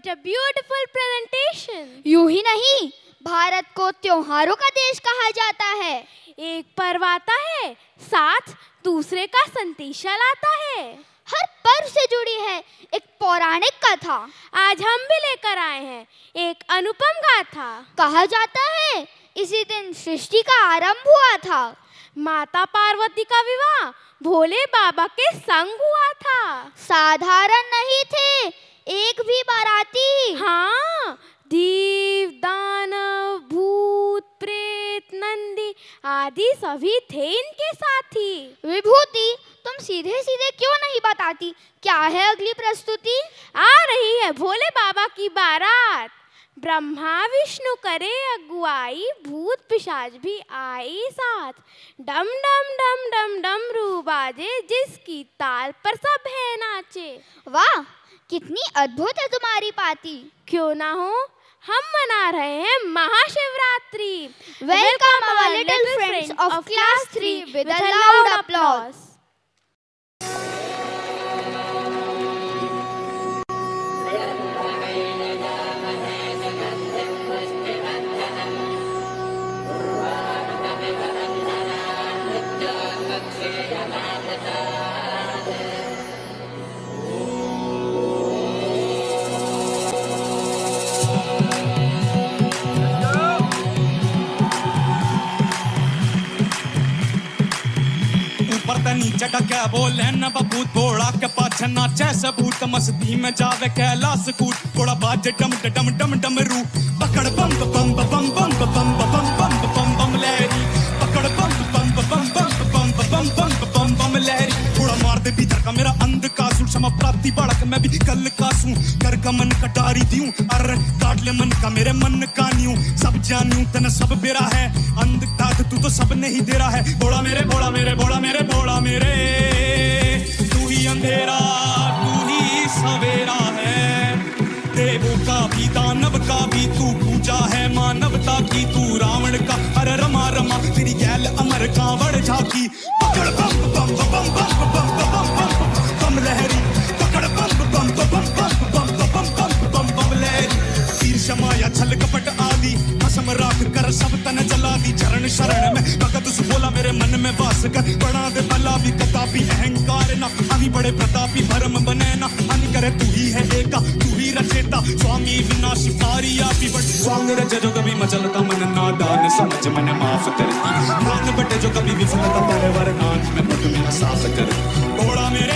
What a beautiful presentation! यूं ही नहीं, भारत को त्योहारों का देश कहा जाता है। एक पर्व आता है, साथ दूसरे का संदेशा लाता है। हर पर्व से जुड़ी है एक पौराणिक कथा। आज हम भी लेकर आए हैं एक अनुपम गाथा। कहा जाता है इसी दिन सृष्टि का आरंभ हुआ था। माता पार्वती का विवाह भोले बाबा के संग हुआ था। साधारण नहीं थे एक भी बाराती। हाँ, देव दानव भूत प्रेत नंदी आदि सभी थे इनके साथी। विभूति, तुम सीधे सीधे क्यों नहीं बताती क्या है अगली प्रस्तुति? आ रही है भोले बाबा की बारात। ब्रह्मा विष्णु करे अगुवाई, भूत पिशाच भी आए साथ। डम डम डम डम डमरू बाजे, जिसकी ताल पर सब है नाचे। वाह, कितनी अद्भुत है तुम्हारी पाती। क्यों ना हो, हम मना रहे हैं Mahashivratri. Welcome our little friends of class 3 with a loud applause. नीचे का क्या बोले न बबूत, घोड़ा के पाछे नाचे सबूत। मस्ती में जावे कैलाश कूट, घोड़ा बाजे डम डम डम डमरू। पकड़ बम बम बम बम बम बम बम बम बम लहरी, पकड़ बम बम बम बम बम बम बम बम बम लहरी। घोड़ा मार दे भीतर का मेरा अंध कासू, क्षमा प्राप्ति बालक मैं भी कल कासू। कर का मन कटारी दियूं, अर काट ले मन का मेरे मन का न्यू। सब जानू तन सब बेरा है, अंध ताक तू तो सब नहीं दे रहा है। भोला मेरे भोला मेरे भोला मेरे भोला मेरे, तू ही अंधेरा तू ही सवेरा है। देवों का भी दानव का भी तू पूजा है, मानवता की तू रावण का अरे रमा रमा। तेरी गैल अमर कांवड़ झाकी, पकड़ बम बम बम बम बम बम बम लहरी, पकड़ बम बम बम बम बम बम बम लहरी। तीर शमाया छल कपट आदि कसम राख कर सब तन जला दी। चरण शरण में भगत सुबोला मेरे मन में वास कर। बड़ा दे भला भी कदापि अहंकार ना, हामी बड़े प्रतापी भरम बने ना। हानि करे तू ही है एका, तू ही रचेता स्वामी विनाश पारी आपी बट। स्वांग रचे जो कभी मचलता मन नादान, समझ मन माफ करती। मान बटे जो कभी विफलता पड़े वरदान में पट मेरा साफ कर। घोड़ा मेरे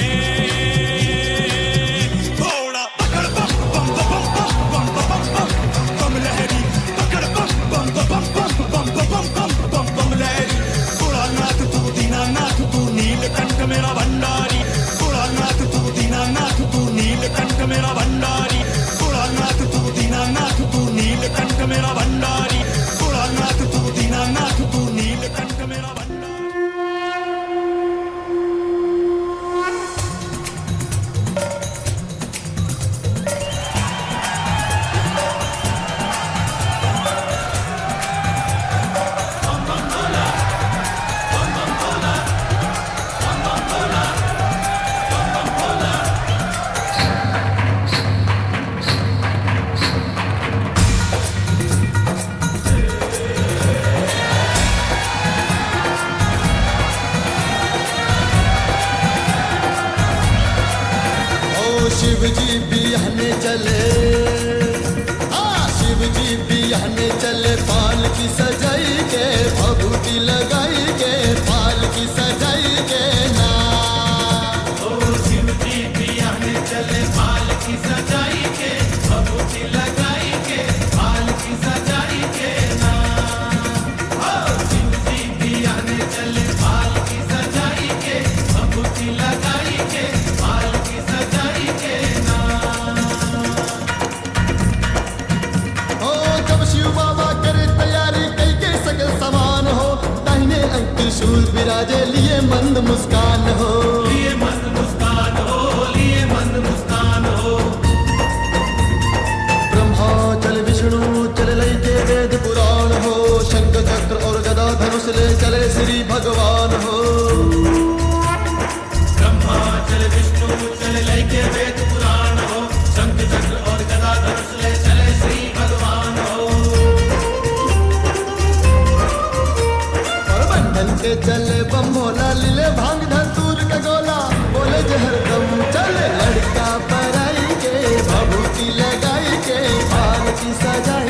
मेरा भंडारी, भोलानाथ तू दीनानाथ तू नीलकंठ मेरा भंडारी। भोलानाथ तू दीनानाथ तू नीलकंठ मेरा भंडारी। भोलानाथ तू दीनानाथ तू नीलकंठ मेरा भंडारी। शिव जी बियाहने चले, हाँ शिव जी बियाहने चले। पाल की सजाई के भभूति लगाई के, पाल की सजाई के ना। ओ शिव जी बियाहने चले, पाल की सजाई के भभूति लगाई के, पाल की सजाई के ना। ओ शिव जी बियाहने चले, पाल की सजाई के भभूति लगाई के, पाल की सजाई के ना। ओ जब शिव बाबा करे तैयारी कई के सकल समान हो, दाहिने अंक त्रिशूल विराजे लिए मंद मुस्कान हो, लिए मंद मुस्कान हो, लिए मंद मुस्कान हो। ब्रह्मा चले विष्णु चले लई के वेद पुराण हो, शंख चक्र और गदा धनुष ले चले श्री भगवान हो। ब्रह्मा चले विष्णु चले लई के वेद पुराण हो, शंख चक्र और गदा पालकी सजा